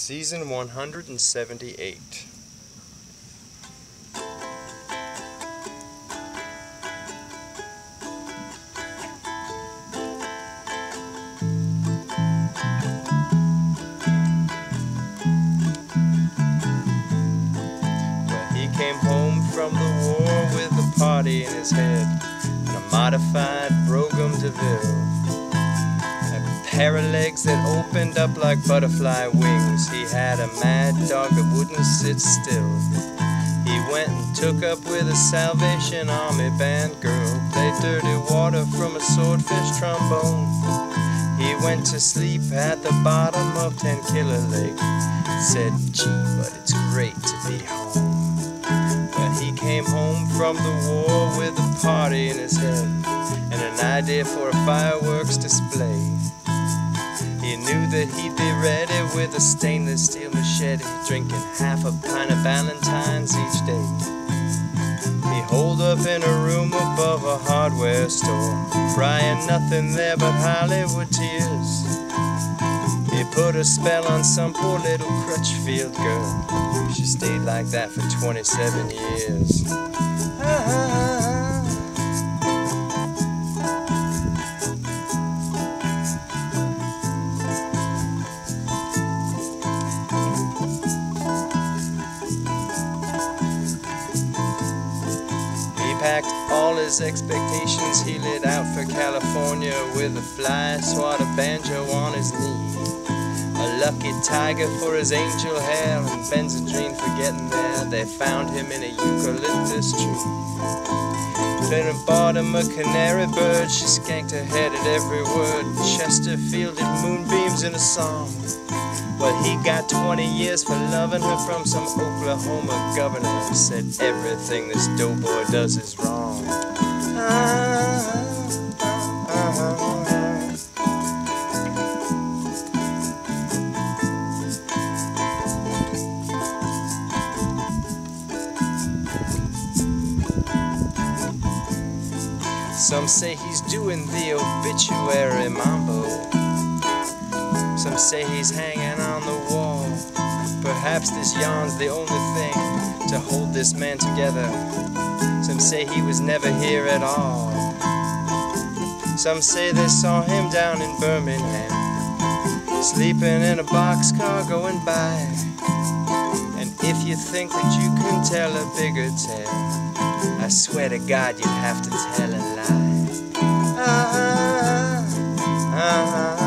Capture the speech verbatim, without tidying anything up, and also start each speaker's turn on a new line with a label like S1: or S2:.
S1: Season one hundred seventy-eight. Well, he came home from the war with a party in his head and a modified Brougham DeVille. Pair of legs that opened up like butterfly wings. He had a mad dog that wouldn't sit still. He went and took up with a Salvation Army band girl, played dirty water from a swordfish trombone. He went to sleep at the bottom of Ten Killer Lake. Said, gee, but it's great to be home. Well, he came home from the war with a party in his head and an idea for a fireworks display. He knew that he'd be ready with a stainless steel machete, drinking half a pint of Valentine's each day. He holed up in a room above a hardware store, crying nothing there but Hollywood tears. He put a spell on some poor little Crutchfield girl. She stayed like that for twenty-seven years. Ah. Packed all his expectations, he lit out for California with a fly swatter banjo on his knee. A lucky tiger for his angel hair and benzodrine for getting there. They found him in a eucalyptus tree. Then bought him a canary bird, she skanked her head at every word. Chesterfielded moonbeams in a song. Well, he got twenty years for loving her from some Oklahoma governor. Said everything this doughboy does is wrong. Ah, ah, ah. Some say he's doing the obituary mambo. Some say he's hanging on the wall. Perhaps this yarn's the only thing to hold this man together. Some say he was never here at all. Some say they saw him down in Birmingham, sleeping in a boxcar going by. And if you think that you can tell a bigger tale, I swear to God you'd have to tell a lie. Ah, ah, ah.